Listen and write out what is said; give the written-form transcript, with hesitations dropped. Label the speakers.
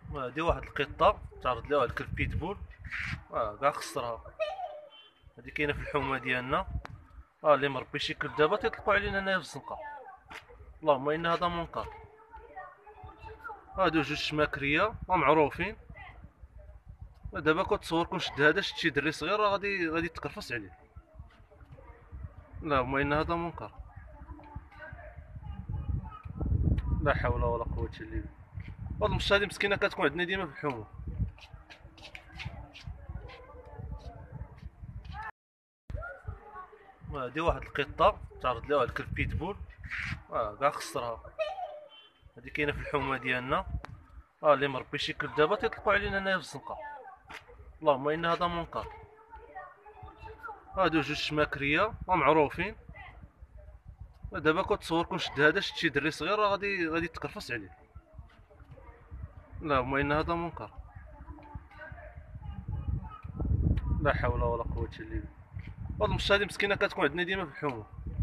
Speaker 1: هادي واحد القطة تعرض لها واحد الكلب بيتبول. كاع خسرها. هادي كاينة في الحومة ديالنا. اللي مربي شي كلب دابا تيطلقوا علينا هنايا في الزنقة. اللهم ان هذا منكر. هادو جوج شماكرية ومعروفين. دابا كتصور كون شد هذا شد شي دري صغير راه غادي تكرفس عليه. اللهم ان هذا منكر. لا حول ولا قوة الا بالله. هاد المشة هادي مسكينة كتكون عندنا ديما في الحومة. هادي واحد القطة تعرض لها واحد الكلب بيتبول. كاع خسرها. هادي كاينة في الحومة ديالنا. اللي مربي شي كلب دابا تيطلقوا علينا هنايا في الزنقة. اللهم ان هذا منكر. هادو جوج شماكرية ومعروفين. دابا كتصور كون شد هذا شد شي دري صغير راه غادي تكرفس عليه. اللهم ان هذا منكر. لا حول ولا قوة الا بالله. هاد المشة هادي مسكينة كتكون عندنا ديما في الحومة.